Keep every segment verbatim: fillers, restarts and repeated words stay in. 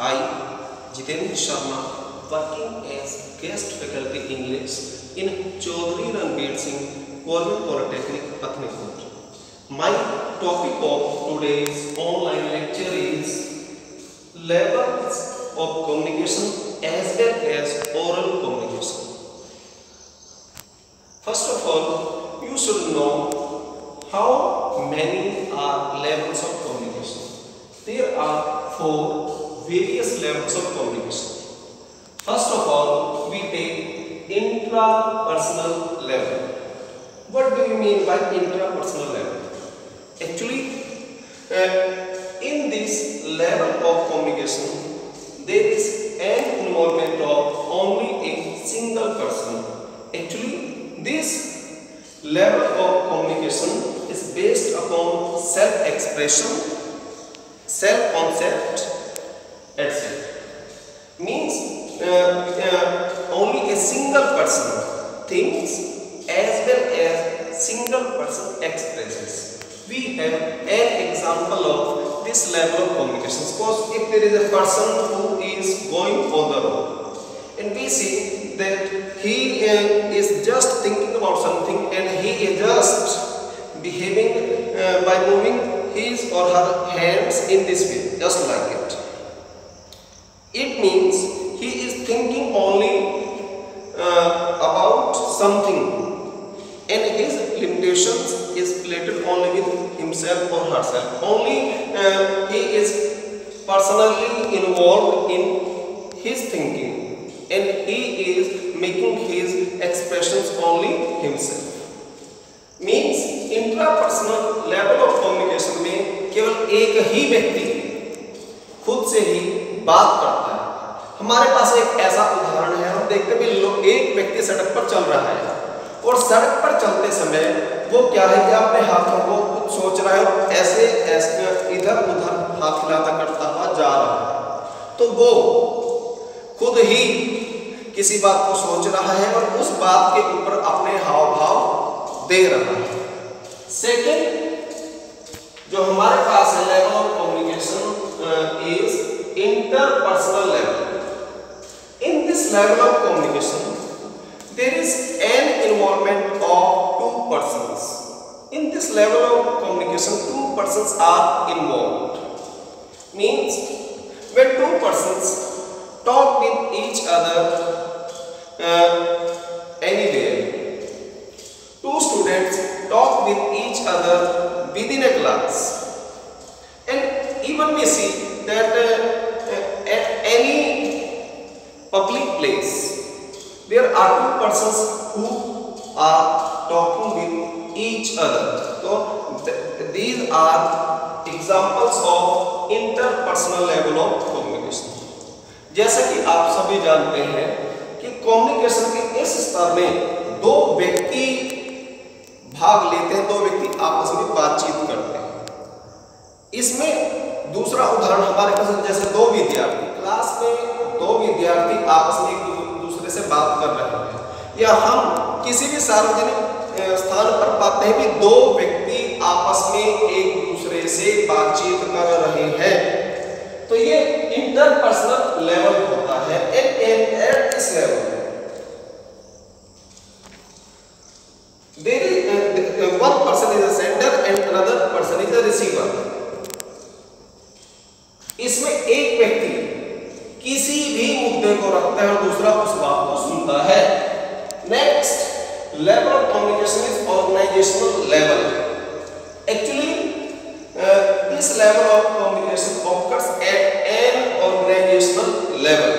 I, Jitendra Sharma, working as guest faculty English in Chaudhary Ranveer Singh Government Polytechnic, Pathankot. My topic of today's online lecture is levels of communication as well as oral communication. First of all, you should know how many are levels of communication. There are four various levels of communication. First of all, we take intrapersonal level. What do you mean by intrapersonal level? Actually, uh, in this level of communication, there is an involvement of only a single person. Actually, this level of communication is based upon self-expression, self-concept, et cetera. Means uh, uh, only a single person thinks as well as single person expresses. We have an example of this level of communication. Suppose if there is a person who is going on the road and we see that he uh, is just thinking about something and he is just behaving uh, by moving his or her hands in this way, just like it. It means he is thinking only uh, about something and his limitations is related only with himself or herself. Only uh, he is personally involved in his thinking and he is making his expressions only himself. Means intrapersonal level of communication में केवल एक ही व्यक्ति खुद से ही बात करता है। हमारे पास एक ऐसा उदाहरण है, हम देखते हैं कि एक व्यक्ति सड़क पर चल रहा है और सड़क पर चलते समय वो क्या है कि अपने हाथों को कुछ सोच रहा है और ऐसे ऐसे इधर उधर हाथ हिलाता करता हुआ जा रहा है। तो वो खुद ही किसी बात को सोच रहा है और उस बात के ऊपर अपने हाव भाव दे रहा है। सेकेंड जो हमारे पास है level of communication is interpersonal level. In this level of communication there is an involvement of two persons. In this level of communication, two persons are involved. Means when two persons talk with each other uh, anywhere, two students talk with each other within a class, and even we see that uh, uh, at any public place there are two persons who are talking with each other. So th these are examples of interpersonal level of communication. जैसा कि आप सभी जानते हैं कि communication के इस स्तर में दो व्यक्ति भाग लेते हैं, दो व्यक्ति आपस में बातचीत करते हैं। इसमें दूसरा उदाहरण हमारे पास जैसे दो विद्यार्थी क्लास में दो विद्यार्थी आपस में एक दूसरे से बात कर रहे हैं, या हम किसी भी सार्वजनिक स्थान पर पाते हैं कि दो व्यक्ति आपस में एक दूसरे से बातचीत कर रहे हैं, तो ये इंटरपर्सनल लेवल होता है। And at this level there is one person is a sender and another person is a receiver. इसमें एक व्यक्ति किसी भी मुद्दे को रखता है और दूसरा उस बात को सुनता है। Next level of communication is organisational level. Actually this level of communication occurs at an organisational level.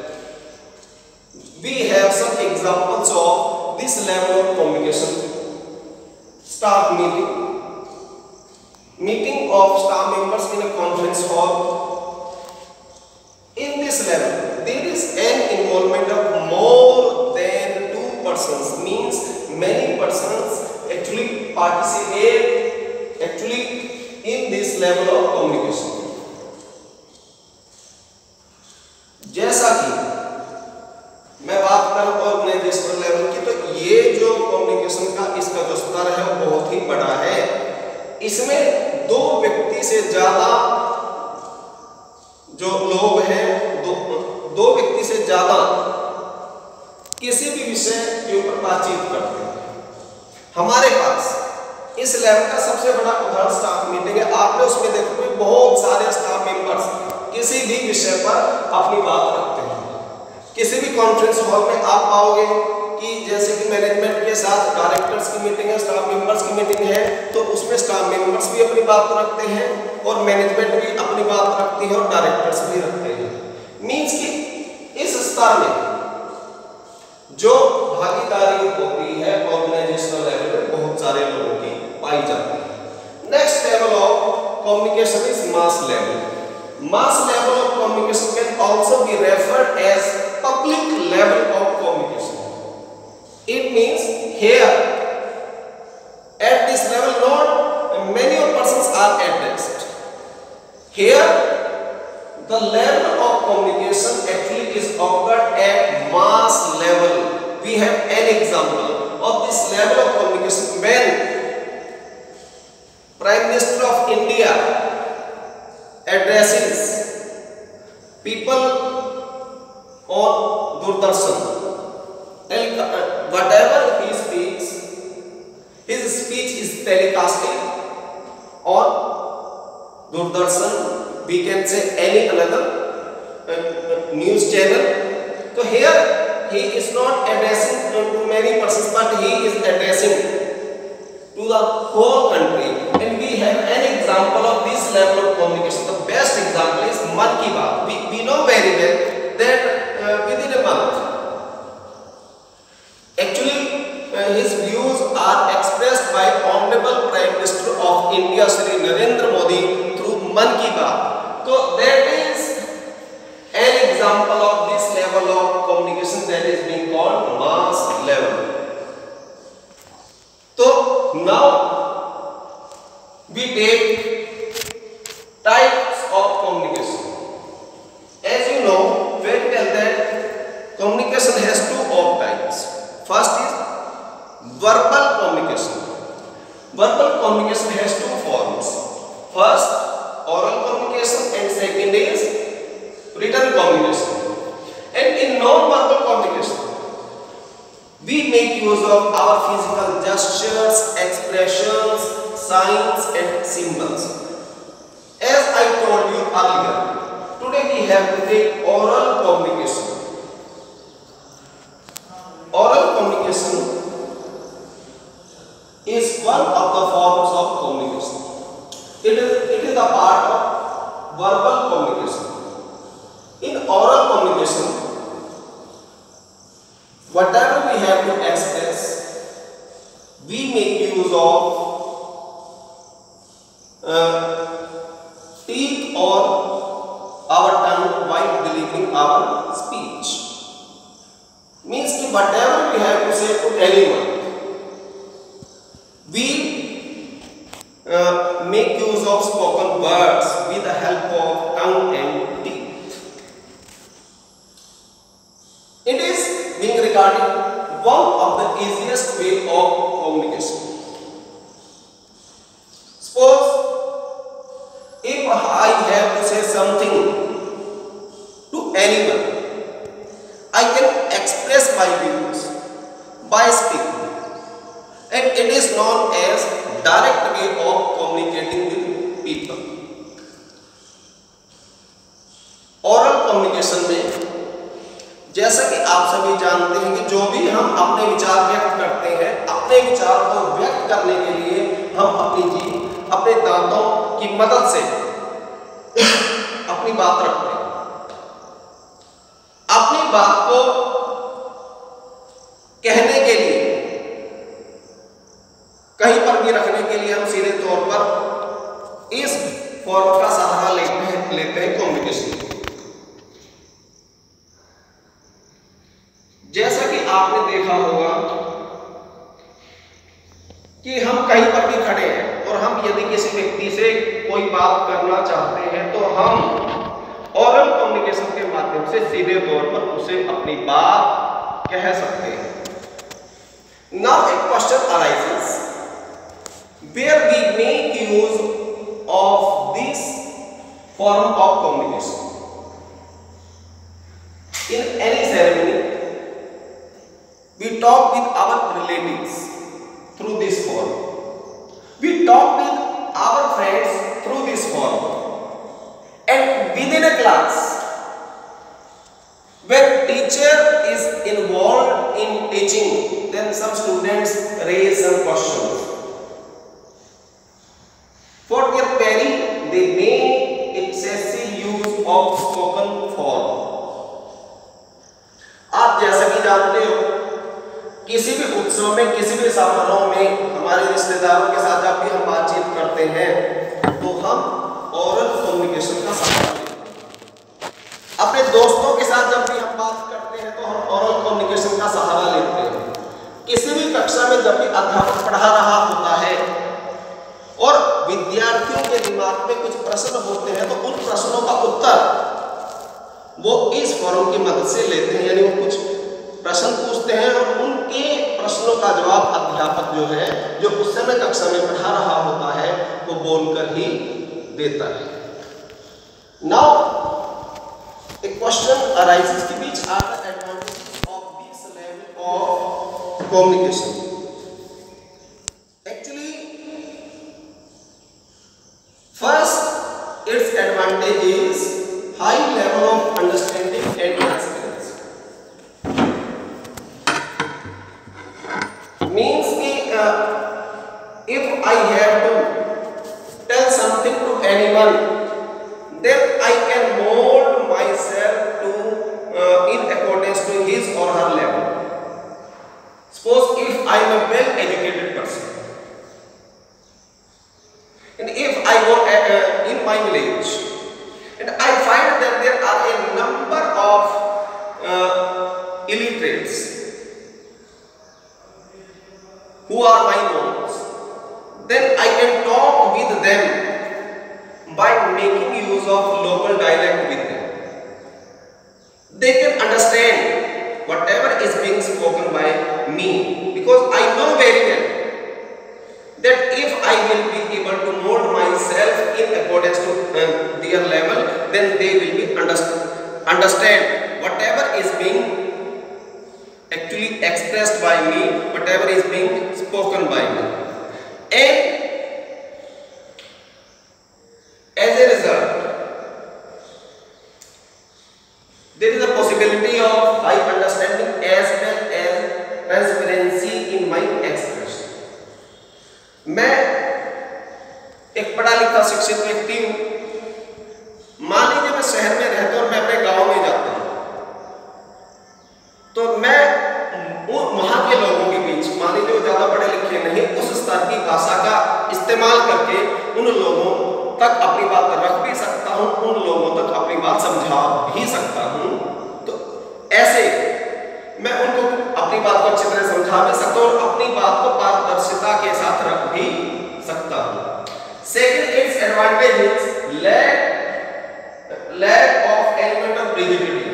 We have some examples of this level of communication. Staff meeting, meeting of staff members in a conference hall. In this level, there is an involvement of more than two persons. Means many persons actually participate actually in this level of communication. जैसा कि मैं बात करूं organisational level की, तो ये जो communication का इसका जो स्तर है वो बहुत ही बड़ा है। इसमें दो व्यक्ति से ज्यादा जो लोग हैं दो व्यक्ति से ज्यादा किसी भी विषय के ऊपर बातचीत करते हैं। हमारे पास इस लेवल का सबसे बड़ा उदाहरण स्टाफ मीटिंग है। आपने उसमें देखोगे बहुत सारे स्टाफ मेंबर्स किसी भी विषय पर अपनी बात रखते हैं। किसी भी कॉन्फ्रेंस हॉल में आप पाओगे कि जैसे कि मैनेजमेंट के साथ डायरेक्टर्स की मीटिंग है, स्टाफ मेंबर्स की मीटिंग है, तो उसमें स्टाफ मेंबर्स भी अपनी बात रखते हैं और मैनेजमेंट भी अपनी बात रखती है और डायरेक्टर्स भी रखते हैं। मींस कि इस स्तर में जो भागीदारी होती है ऑर्गेनाइजेशनल लेवल पे बहुत सारे लोगों की पाई जाती है। Next level of communication is mass level. Mass level of communication can also be referred as public level of communication. It means here at this level not many of persons are addressed. Here the level of communication actually is occurred at mass level. We have an example of this level of communication when Prime Minister of India addresses people on Doordarshan. Whatever he speaks, his speech is telecasted on Doordarshan, we can say any another uh, news channel. So here he is not addressing to many persons, but he is addressing to the whole country. And we have an example of this level of communication. The best example is Mann Ki Baat. We, we know very well that uh, within a month, actually, uh, his views are expressed by Honorable Prime Minister of India, Shri Narendra Modi, through Mann Ki Baat. So that is an example of this level of communication that is being called mass level. So now we take types of communication. As you know very well that communication has two of types. First is verbal communication. Verbal communication has two forms. First, oral communication, and second is written communication. And in non-verbal communication, we make use of our physical gestures, expressions, signs, and symbols. As I told you earlier, today we have to take oral communication. Oral communication is one of the forms of communication. It is, it is a part of verbal communication. In oral communication, whatever we have to express, we make use of uh, teeth or our tongue while delivering our speech. Means कि whatever we have to say to anyone, we uh, make use of spoken words with the help of tongue and teeth. It is being regarded one of the easiest way of communication. Suppose if I have to say something to anyone, I can express my views by speaking, and it is known as direct way of communicating with people. Oral communication में जैसा कि आप सभी जानते हैं कि जो भी हम अपने विचार व्यक्त करते हैं, अपने विचार को व्यक्त करने के लिए हम अपनी जीभ, अपने दांतों की मदद से अपनी बात रखते हैं। अपनी बात को कहने के लिए, कहीं पर भी रखने के लिए हम सीधे तौर पर इस फॉर्म का सहारा लेते हैं लेते हैं कम्युनिकेशन। जैसा कि आपने देखा होगा कि हम कहीं पर भी खड़े हैं और हम यदि किसी व्यक्ति से कोई बात करना चाहते हैं तो हम ओरल कम्युनिकेशन के माध्यम से सीधे तौर पर उसे अपनी बात कह सकते हैं। Now a question arises where we make use of this form of communication. in any ceremony, we talk with our relatives through this form. We talk with our friends through this form. And within a class, when teacher is involved in teaching, then some students raise some questions. For their query, they make excessive use of spoken form. आप जैसा कि जानते हो, किसी भी उत्सव में, किसी भी समारोह में हमारे रिश्तेदारों के साथ जब भी हम बातचीत करते हैं तो हम ओरल कम्युनिकेशन का सहारा लेते हैं। अपने दोस्तों के साथ जब भी हम बात करते हैं तो हम ओरल कम्युनिकेशन का सहारा लेते हैं। किसी भी कक्षा में जब भी अध्यापक पढ़ा रहा होता है और विद्यार्थियों के दिमाग में कुछ प्रश्न होते हैं तो उन प्रश्नों का उत्तर वो इस फोरम की मदद से लेते हैं, यानी वो कुछ प्रश्न पूछते हैं और उनके प्रश्नों का जवाब अध्यापक जो है, जो उस समय कक्षा में पढ़ा रहा होता है, वो बोलकर ही देता है। नाउ a question arises कि which are the advantages of this level of communication? Actually, first, its advantage is high level of understanding and transparency. Means कि uh, if I have to tell something to anyone, then I can mold myself to uh, in accordance to his or her level. Suppose if I am a well-educated person, and if I go uh, in my village, and I find that there are a number of uh, illiterates who are my knowns, then I can talk with them by making use of local dialect with them. They can understand whatever is being spoken by me, because I know very well that if I will be able to mold myself in accordance to uh, their level, then they will be understand, understand whatever is being actually expressed by me, whatever is being spoken by me. And as a result, there is a possibility of high understanding as well as transparency in my expression. मैं एक पढ़ा लिखा शिक्षित व्यक्ति हूँ। मान लीजिए मैं शहर में रहता हूँ और मैं अपने गांव में जाता हूँ, तो मैं वहां के लोगों के बीच, मान लीजिए वो ज्यादा पढ़े लिखे नहीं, उस स्तर की भाषा का इस्तेमाल करके उन लोगों तक अपनी बात रख भी सकता हूँ, उन लोगों तक अपनी बात समझा भी सकता हूँ। तो ऐसे मैं उनको अपनी बात को अच्छी तरह समझा भी सकता हूँ और अपनी बात को पारदर्शिता के साथ रख भी सकता हूँ। Second, its advantage is lack lack of element of rigidity.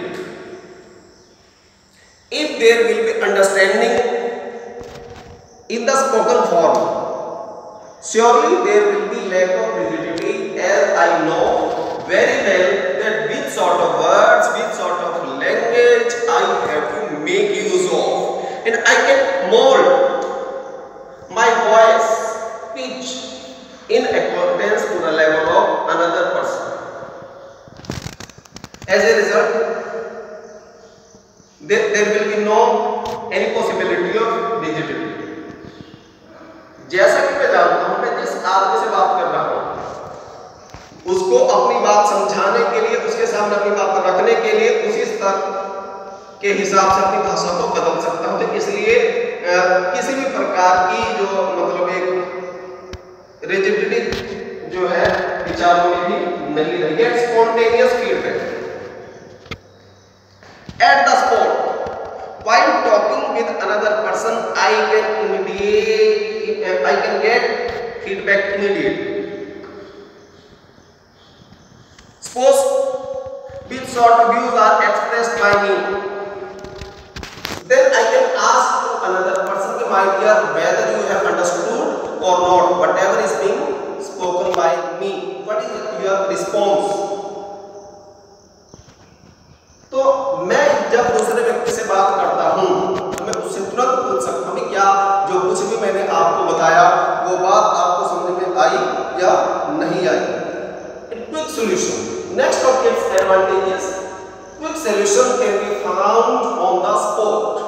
If there will be understanding in the spoken form, surely there will be lack of rigidity, as I know very well that which sort of words, which sort of language I have to make use of, and I can mold my voice pitch in accordance to the level of another person. As a result, there, there will be no any possibility of rigidity. जैसा कि मैं जानता हूं, मैं जिस आदमी से बात कर रहा हूं उसको अपनी बात समझाने के लिए, उसके सामने अपनी बात रखने के लिए उसी स्तर के हिसाब से अपनी भाषा को बदल सकता हूं। तो इसलिए किसी भी प्रकार की जो मतलब एक रिजिडिटी जो है विचारों में भी नहीं रहेगी। Spontaneous feedback at the spot, while talking with another person, I can immediate I can get feedback immediately. Suppose which sort of views are expressed by me, then I can ask to another person, my dear, whether you have understood or not whatever is being spoken by me. What is your response? तो मैं जब दूसरे व्यक्ति से बात करता हूँ तो मैं उससे तुरंत पूछ सकता हूँ कि क्या जो कुछ भी मैंने आपको बताया वो बात आपको समझ में आई या नहीं आई। Quick solution, next of its advantages, quick solution can be found on the spot.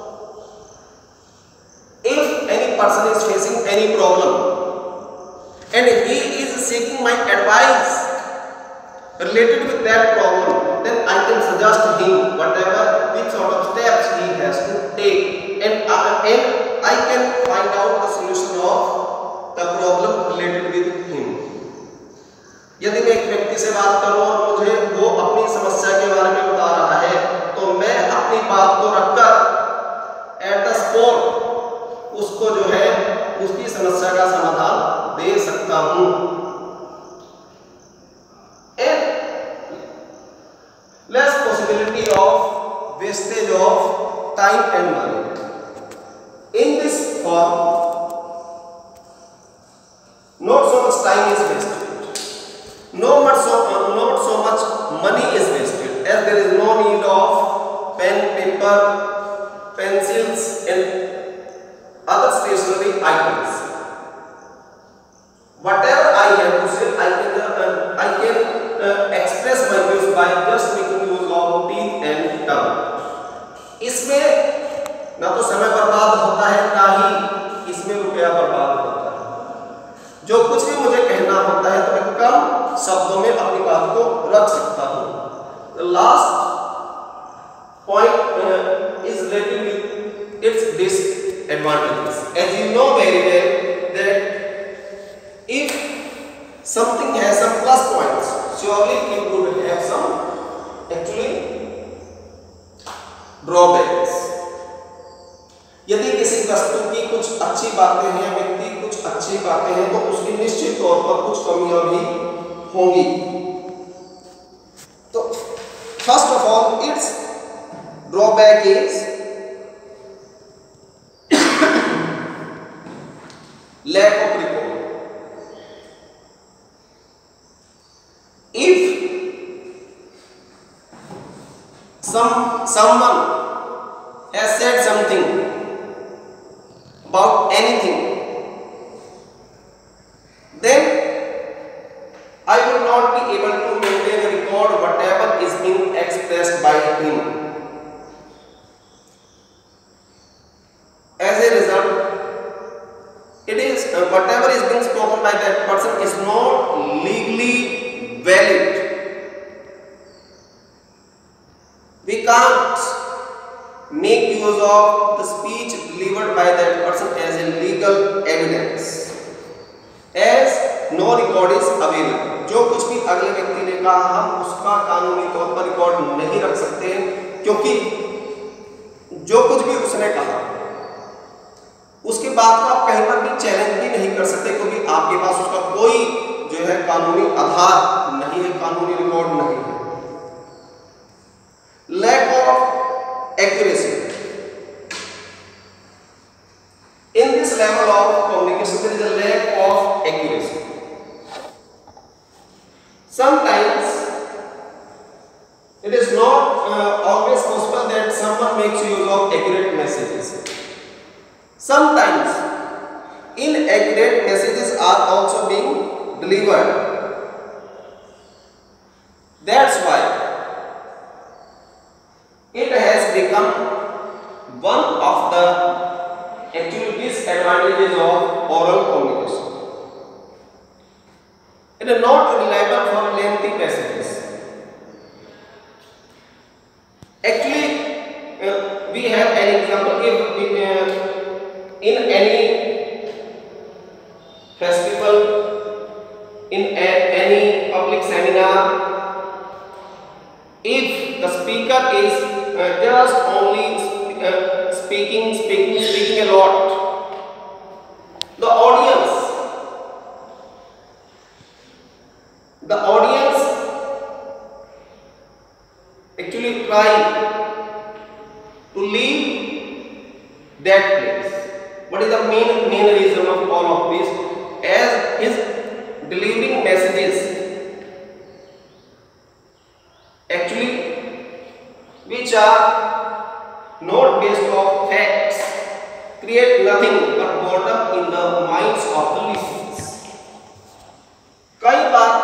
If any person is facing any problem and he is seeking my advice related with that problem, then I can suggest him whatever which sort of steps he has to take, and, uh, and I can find out the solution of the problem related with him. यदि मैं एक व्यक्ति से बात करूं और मुझे वो अपनी समस्या के बारे में बता रहा है तो मैं अपनी बात को रखकर एट द स्पॉट उसको जो है उसकी समस्या का समाधान दे सकता हूं। Less possibility of wastage of time and money. In this form not so much time is wasted, no much so not so much money is wasted, as there is no need of pen, paper, pencils and other stationery items. Whatever I have to say, I can uh, I can uh, express my views by just making use of teeth and tongue. इसमें ना तो समय बर्बाद होता है ना ही इसमें रुपया बर्बाद होता है। जो कुछ भी मुझे कहना होता है तो मैं कम शब्दों में अपनी बात को रख सकता हूँ। The last point uh, is related with its disadvantages. As you know very well that if something has some plus points, surely it would have some actually drawbacks. यदि किसी वस्तु की कुछ अच्छी बातें हैं, व्यक्ति कुछ अच्छी बातें हैं, तो उसकी निश्चित तौर पर कुछ कमियां भी होंगी। तो first of all its drawback is lack of recall. If some someone has said something about anything, then I will not be able to maintain a record whatever is being expressed by him. As a result, it is uh, whatever is being spoken by that person is not legally valid. We can't make use of the speech delivered by that person as a legal evidence, as no record is available. जो कुछ भी अगले व्यक्ति ने कहा हम उसका कानूनी तौर पर रिकॉर्ड नहीं रख सकते, क्योंकि जो कुछ भी उसने कहा उसके बाद को आप कहीं पर भी चैलेंज भी नहीं कर सकते, क्योंकि आपके पास उसका कोई जो है कानूनी आधार नहीं है, कानूनी रिकॉर्ड नहीं है। Lack of accuracy. In this level of communication there is a lack of accuracy. Sometimes it is not uh, always possible that someone makes use of accurate messages. Sometimes inaccurate messages are also being delivered. That's why it has become one of the actual disadvantages of oral communication. It is not reliable for lengthy passages. Actually, uh, we have an example. If we, uh, in any festival, in a, any public seminar, if the speaker is uh, just only sp uh, speaking, speaking, speaking a lot, the audience, the audience actually try to leave that place. What is the main main reason of all of this? As his delivering messages, actually which are not based on facts create nothing but boredom in the minds of the listeners. कई बार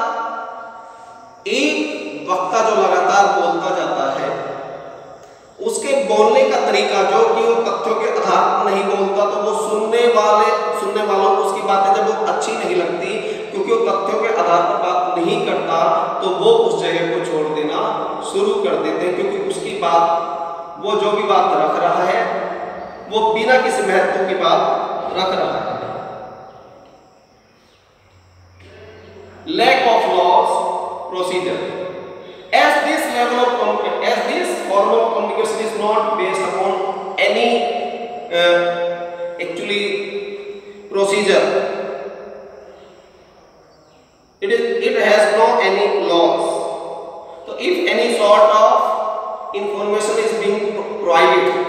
एक वक्ता जो लगातार बोलता जाता है, उसके बोलने का तरीका जो कि वो तथ्यों के आधार पर नहीं बोलता, तो वो सुनने वाले सुनने वालों को उसकी बातें जब वो अच्छी नहीं लगती, क्योंकि वो तथ्यों के आधार पर बात नहीं करता, तो वो उस जगह को छोड़ देना शुरू कर देते हैं, क्योंकि उसकी बात, वो जो भी बात रख रहा है वो बिना किसी महत्व की बात रख रहा है। Lack of laws procedure. As this level of com- as this form of communication is not based upon any uh, actually procedure, it is it has no any laws. So if any sort of information is being provided,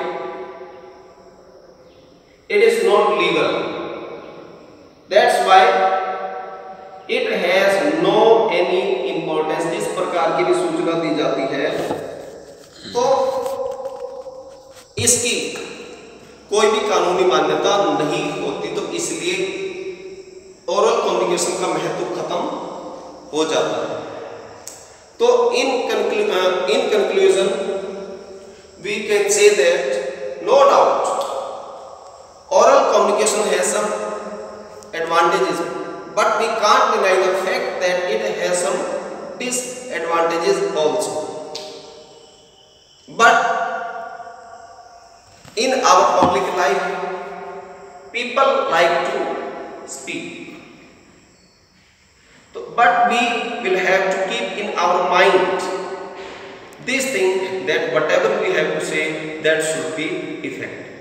it is not legal. That's why it has no any importance. जिस प्रकार की भी सूचना दी जाती है तो इसकी कोई भी कानूनी मान्यता नहीं होती, तो इसलिए ओरल कम्युनिकेशन का महत्व खत्म हो जाता है। तो in in conclusion we can say that no doubt oral communication has some advantages, but we can't deny the fact that it has some disadvantages also. But in our public life, people like to speak. So, but we will have to keep in our mind this thing that whatever we have to say, that should be effective.